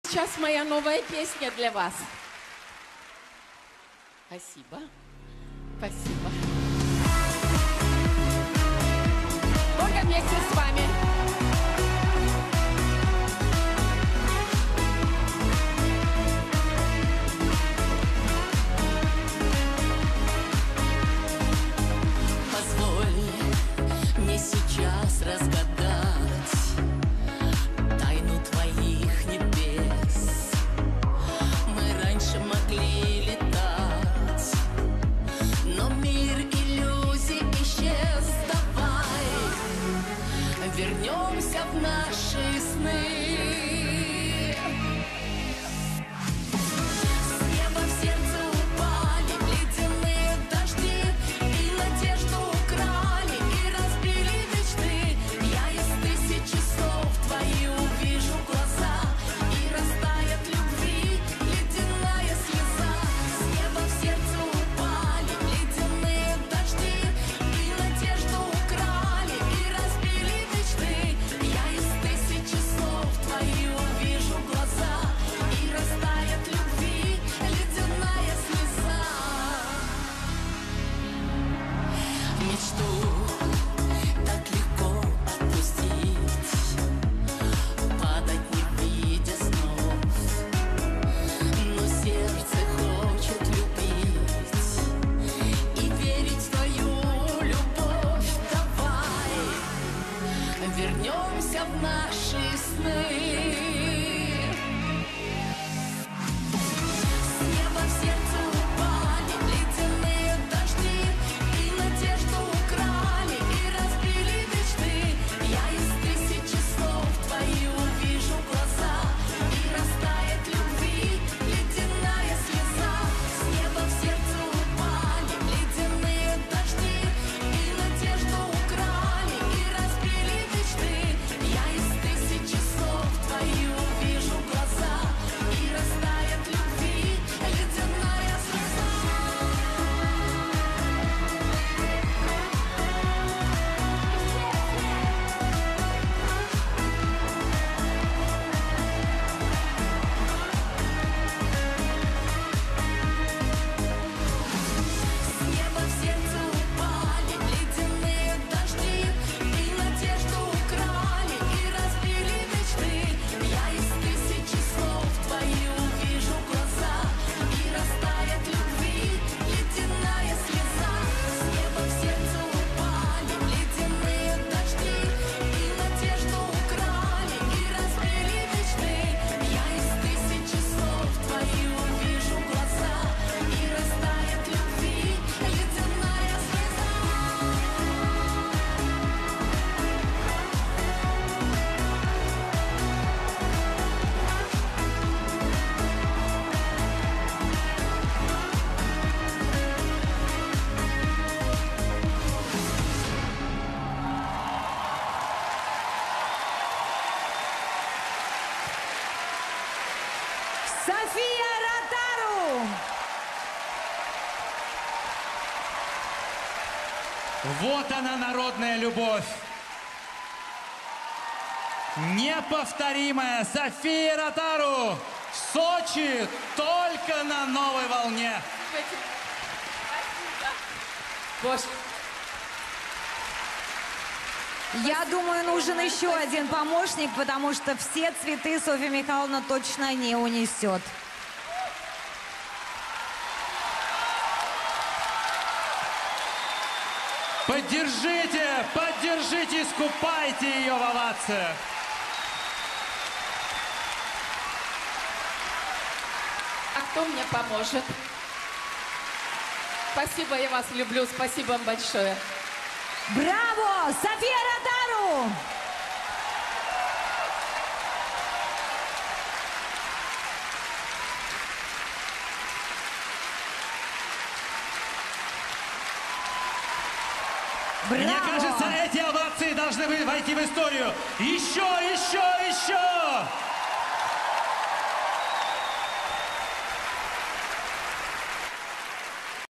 Сейчас моя новая песня для вас. Спасибо. Спасибо. Только вместе с вами. Позволь мне сейчас разгадать тайну твоих небес. Мы раньше могли летать, но мир иллюзий исчез. Давай вернемся в наши сны. Вернемся в наши сны. С неба в сердце упали ледяные дожди, и надежду украли, и разбили мечты. Я из тысячи слов твои увижу глаза, и растает любви ледяная слеза. С неба в сердце упали ледяные дожди, и надежду украли, и разбили мечты. Я из тысячи слов твои увижу глаза, и растает любви ледяная слеза. С неба в сердце упали ледяные дожди, и надежду украли, и разбили мечты. Я из тысячи слов твои увижу глаза, и растает любви ледяная слеза. С неба в сердце упали ледяные дожди, и надежду украли, и разбили мечты. Я из тысячи слов твои увижу глаза, и растает любви ледяная слеза. София Ротару! Вот она, народная любовь. Неповторимая София Ротару в Сочи только на новой волне. Боже. Я думаю, нужен еще один помощник, потому что все цветы Софья Михайловна точно не унесет. Поддержите, поддержите, искупайте ее в овациях. А кто мне поможет? Спасибо, я вас люблю. Спасибо вам большое. Браво! София Ротару! Мне Браво! кажется, эти овации должны войти в историю. Еще, еще, еще!